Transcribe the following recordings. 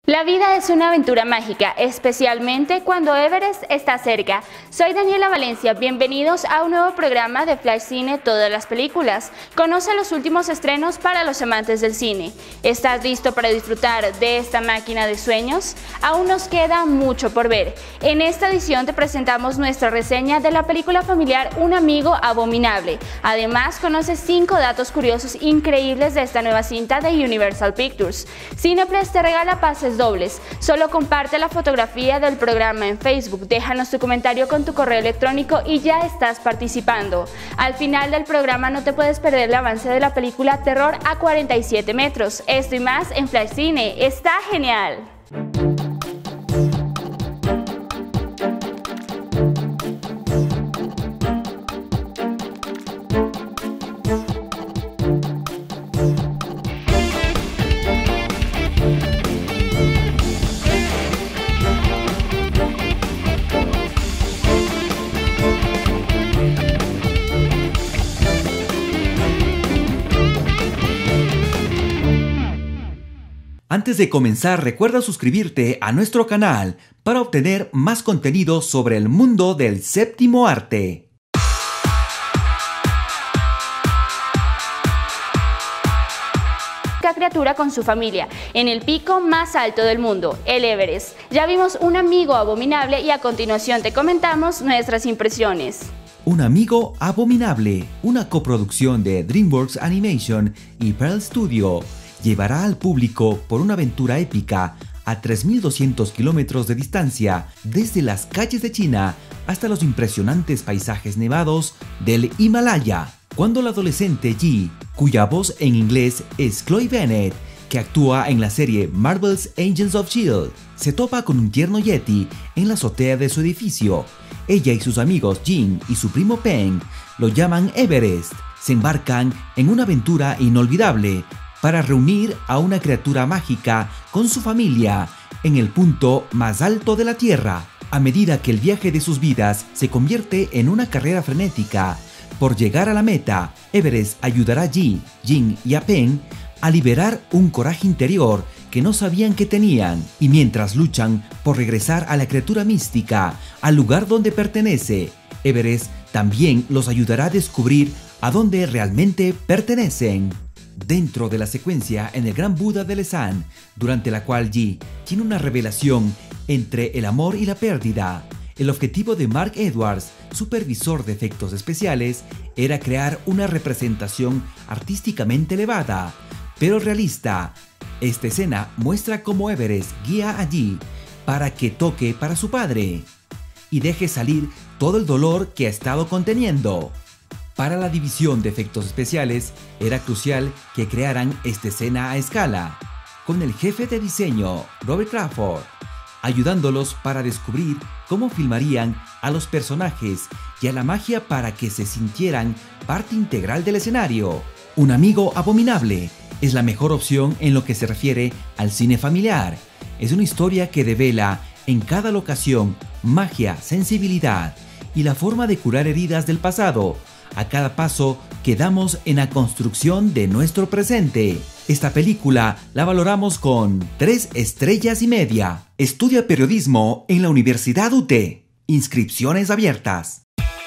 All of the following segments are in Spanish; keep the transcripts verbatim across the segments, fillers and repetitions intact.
La vida es una aventura mágica, especialmente cuando Everest está cerca. Soy Daniela Valencia, bienvenidos a un nuevo programa de Flash Cine Todas las Películas. Conoce los últimos estrenos para los amantes del cine. ¿Estás listo para disfrutar de esta máquina de sueños? Aún nos queda mucho por ver. En esta edición te presentamos nuestra reseña de la película familiar Un amigo abominable. Además, conoce cinco datos curiosos increíbles de esta nueva cinta de Universal Pictures. Cineplex te regala pases dobles. Solo comparte la fotografía del programa en Facebook, déjanos tu comentario con tu correo electrónico y ya estás participando. Al final del programa no te puedes perder el avance de la película Terror a cuarenta y siete metros. Esto y más en Flash Cine. ¡Está genial! Antes de comenzar, recuerda suscribirte a nuestro canal para obtener más contenido sobre el mundo del séptimo arte. Criatura con su familia en el pico más alto del mundo, el Everest. Ya vimos Un amigo abominable y a continuación te comentamos nuestras impresiones. Un amigo abominable, una coproducción de DreamWorks Animation y Pearl Studio, llevará al público por una aventura épica a tres mil doscientos kilómetros de distancia desde las calles de China hasta los impresionantes paisajes nevados del Himalaya. Cuando la adolescente Ji, cuya voz en inglés es Chloe Bennett, que actúa en la serie Marvel's Agents of Shield, se topa con un tierno yeti en la azotea de su edificio, ella y sus amigos Jin y su primo Peng lo llaman Everest. Se embarcan en una aventura inolvidable para reunir a una criatura mágica con su familia en el punto más alto de la Tierra. A medida que el viaje de sus vidas se convierte en una carrera frenética por llegar a la meta, Everest ayudará a Ji, Jin y a Peng a liberar un coraje interior que no sabían que tenían, y mientras luchan por regresar a la criatura mística, al lugar donde pertenece, Everest también los ayudará a descubrir a dónde realmente pertenecen. Dentro de la secuencia en el Gran Buda de Lesan, durante la cual Ji tiene una revelación entre el amor y la pérdida, el objetivo de Mark Edwards, supervisor de efectos especiales, era crear una representación artísticamente elevada, pero realista. Esta escena muestra cómo Everest guía a Ji para que toque para su padre y deje salir todo el dolor que ha estado conteniendo. Para la división de efectos especiales, era crucial que crearan esta escena a escala, con el jefe de diseño, Robert Crawford, ayudándolos para descubrir cómo filmarían a los personajes y a la magia para que se sintieran parte integral del escenario. Un amigo abominable es la mejor opción en lo que se refiere al cine familiar. Es una historia que devela en cada locación magia, sensibilidad y la forma de curar heridas del pasado a cada paso que damos en la construcción de nuestro presente. Esta película la valoramos con tres estrellas y media. Estudia periodismo en la Universidad U T. Inscripciones abiertas.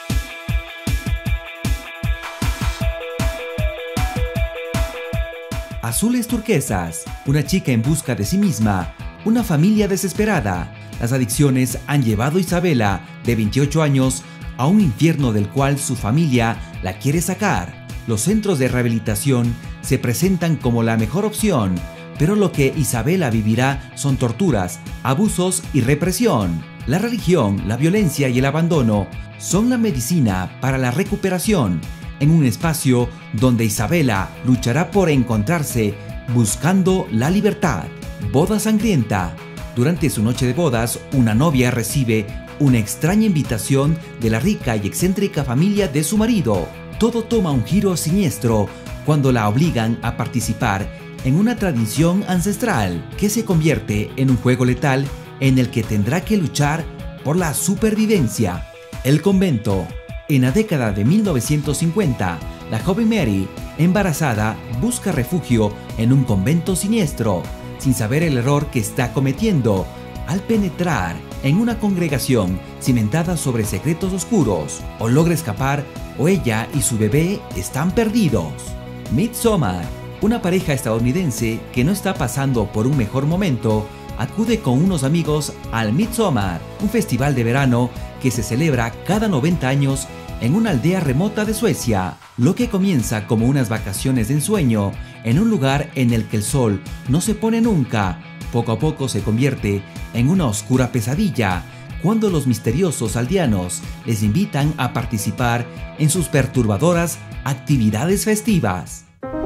Azules turquesas, una chica en busca de sí misma, una familia desesperada. Las adicciones han llevado a Isabela, de veintiocho años, a un infierno del cual su familia la quiere sacar. Los centros de rehabilitación se presentan como la mejor opción, pero lo que Isabela vivirá son torturas, abusos y represión. La religión, la violencia y el abandono son la medicina para la recuperación, en un espacio donde Isabela luchará por encontrarse buscando la libertad. Boda sangrienta. Durante su noche de bodas, una novia recibe una extraña invitación de la rica y excéntrica familia de su marido. Todo toma un giro siniestro cuando la obligan a participar en una tradición ancestral que se convierte en un juego letal en el que tendrá que luchar por la supervivencia. El convento. En la década de mil novecientos cincuenta, la joven Mary, embarazada, busca refugio en un convento siniestro. sin saber el error que está cometiendo al penetrar en una congregación cimentada sobre secretos oscuros. O logra escapar o ella y su bebé están perdidos. Midsommar. Una pareja estadounidense que no está pasando por un mejor momento acude con unos amigos al Midsommar, un festival de verano que se celebra cada noventa años en una aldea remota de Suecia. Lo que comienza como unas vacaciones de ensueño en un lugar en el que el sol no se pone nunca, poco a poco se convierte en una oscura pesadilla cuando los misteriosos aldeanos les invitan a participar en sus perturbadoras actividades festivas.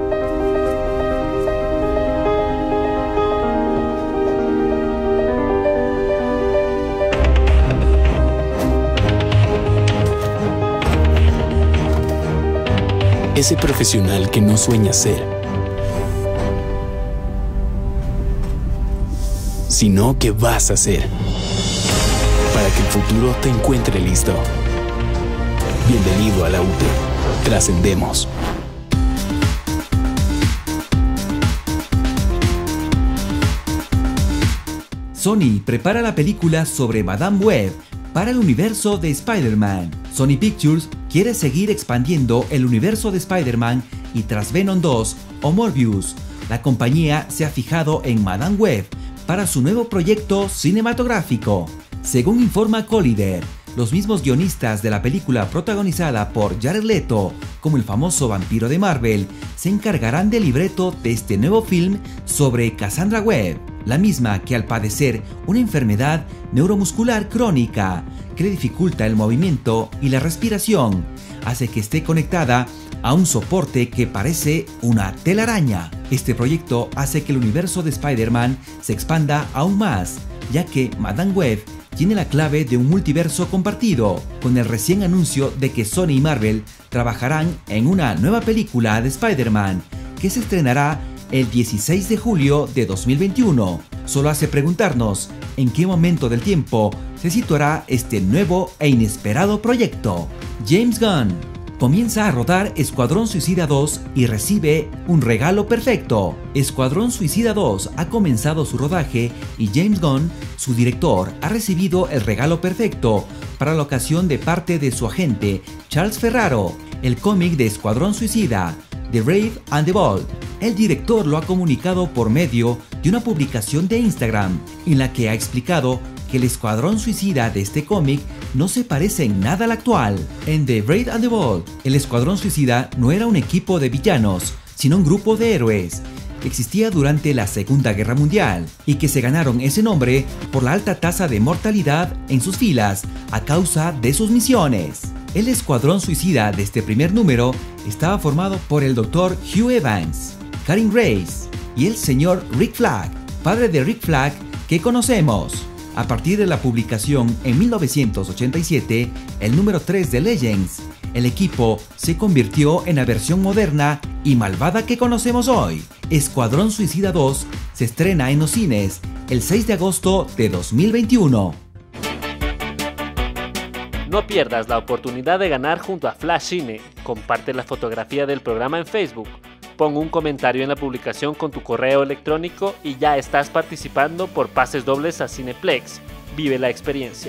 Ese profesional que no sueña ser, sino que vas a ser, para que el futuro te encuentre listo. Bienvenido a la U T E. Trascendemos. Sony prepara la película sobre Madame Web para el universo de Spider-Man. Sony Pictures quiere seguir expandiendo el universo de Spider-Man y tras Venom dos o Morbius, la compañía se ha fijado en Madame Web para su nuevo proyecto cinematográfico. Según informa Collider, los mismos guionistas de la película protagonizada por Jared Leto, como el famoso vampiro de Marvel, se encargarán del libreto de este nuevo film sobre Cassandra Webb, la misma que al padecer una enfermedad neuromuscular crónica que le dificulta el movimiento y la respiración, hace que esté conectada a un soporte que parece una telaraña. Este proyecto hace que el universo de Spider-Man se expanda aún más, ya que Madame Web tiene la clave de un multiverso compartido, con el recién anuncio de que Sony y Marvel trabajarán en una nueva película de Spider-Man que se estrenará el dieciséis de julio de dos mil veintiuno. Solo hace preguntarnos en qué momento del tiempo se situará este nuevo e inesperado proyecto. James Gunn comienza a rodar Escuadrón Suicida dos y recibe un regalo perfecto. Escuadrón Suicida dos ha comenzado su rodaje y James Gunn, su director, ha recibido el regalo perfecto para la ocasión de parte de su agente Charles Ferraro, el cómic de Escuadrón Suicida, The Brave and the Bold. El director lo ha comunicado por medio de una publicación de Instagram, en la que ha explicado que el Escuadrón Suicida de este cómic no se parece en nada al actual. En The Brave and the Bold, el Escuadrón Suicida no era un equipo de villanos, sino un grupo de héroes que existía durante la Segunda Guerra Mundial y que se ganaron ese nombre por la alta tasa de mortalidad en sus filas a causa de sus misiones. El Escuadrón Suicida de este primer número estaba formado por el doctor Hugh Evans, Karen Grace y el señor Rick Flag, padre de Rick Flag que conocemos. A partir de la publicación en mil novecientos ochenta y siete, el número tres de Legends, el equipo se convirtió en la versión moderna y malvada que conocemos hoy. Escuadrón Suicida dos se estrena en los cines el seis de agosto de dos mil veintiuno. No pierdas la oportunidad de ganar junto a Flash Cine. Comparte la fotografía del programa en Facebook. Pon un comentario en la publicación con tu correo electrónico y ya estás participando por pases dobles a Cineplex. Vive la experiencia.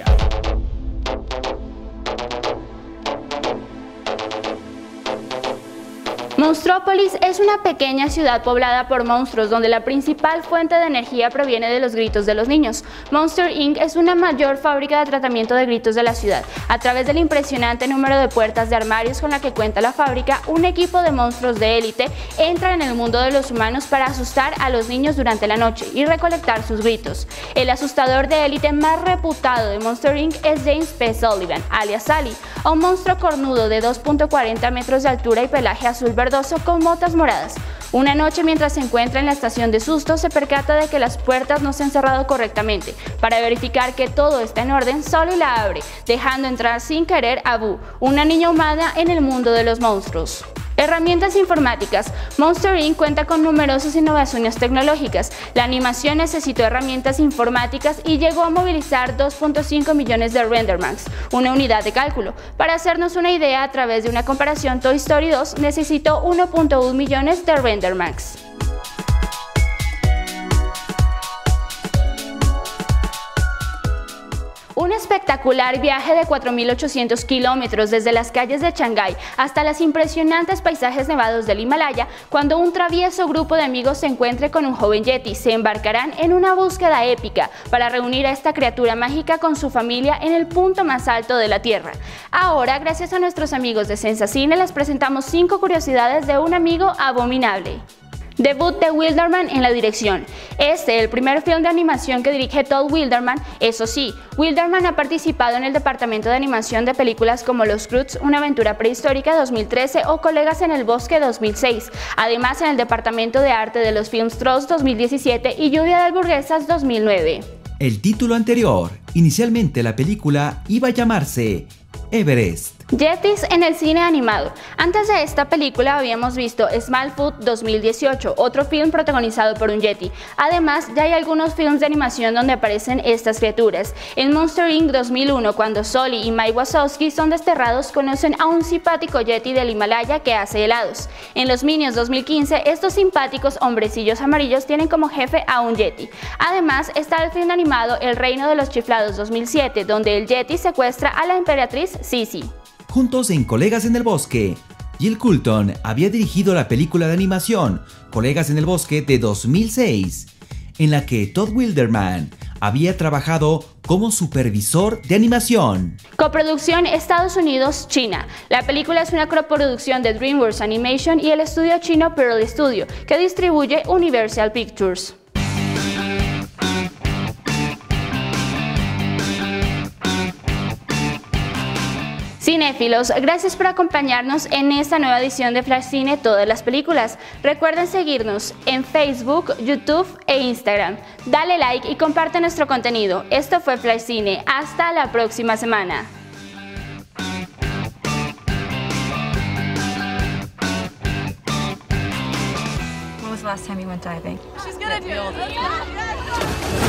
Monstrópolis es una pequeña ciudad poblada por monstruos donde la principal fuente de energía proviene de los gritos de los niños. Monster incorporated es una mayor fábrica de tratamiento de gritos de la ciudad. A través del impresionante número de puertas de armarios con la que cuenta la fábrica, un equipo de monstruos de élite entra en el mundo de los humanos para asustar a los niños durante la noche y recolectar sus gritos. El asustador de élite más reputado de Monster incorporated es James P. Sullivan, alias Sally, un monstruo cornudo de dos punto cuarenta metros de altura y pelaje azul verdoso con motas moradas. Una noche, mientras se encuentra en la estación de susto, se percata de que las puertas no se han cerrado correctamente. Para verificar que todo está en orden, Sully la abre, dejando entrar sin querer a Boo, una niña humana en el mundo de los monstruos. Herramientas informáticas. Monster incorporated cuenta con numerosas innovaciones tecnológicas. La animación necesitó herramientas informáticas y llegó a movilizar dos punto cinco millones de RenderMax, una unidad de cálculo. Para hacernos una idea, a través de una comparación, Toy Story dos necesitó uno punto uno millones de RenderMax. espectacular viaje de cuatro mil ochocientos kilómetros desde las calles de Shanghái hasta los impresionantes paisajes nevados del Himalaya. Cuando un travieso grupo de amigos se encuentre con un joven yeti, se embarcarán en una búsqueda épica para reunir a esta criatura mágica con su familia en el punto más alto de la Tierra. Ahora, gracias a nuestros amigos de Sensacine, les presentamos cinco curiosidades de un amigo abominable. Debut de Wilderman en la dirección. Este, el primer film de animación que dirige Todd Wilderman. Eso sí, Wilderman ha participado en el departamento de animación de películas como Los Croods, Una aventura prehistórica dos mil trece o Colegas en el bosque dos mil seis. Además, en el departamento de arte de los films Trolls dos mil diecisiete y Lluvia de hamburguesas dos mil nueve. El título anterior. Inicialmente la película iba a llamarse Everest. Yetis en el cine animado. Antes de esta película habíamos visto Smallfoot dos mil dieciocho, otro film protagonizado por un yeti. Además, ya hay algunos films de animación donde aparecen estas criaturas. En Monster incorporated dos mil uno, cuando Sully y Mike Wazowski son desterrados, conocen a un simpático yeti del Himalaya que hace helados. En Los Minions dos mil quince, estos simpáticos hombrecillos amarillos tienen como jefe a un yeti. Además, está el film animado El Reino de los Chiflados dos mil siete, donde el yeti secuestra a la emperatriz Sisi. Juntos en Colegas en el Bosque. Jill Coulton había dirigido la película de animación Colegas en el Bosque de dos mil seis, en la que Todd Wilderman había trabajado como supervisor de animación. Coproducción Estados Unidos-China. La película es una coproducción de DreamWorks Animation y el estudio chino Pearl Studio, que distribuye Universal Pictures. Cinéfilos, gracias por acompañarnos en esta nueva edición de Flash Cine Todas las Películas. Recuerden seguirnos en Facebook, YouTube e Instagram. Dale like y comparte nuestro contenido. Esto fue Flash Cine. Hasta la próxima semana. When was the last time you went diving? She's gonna do it.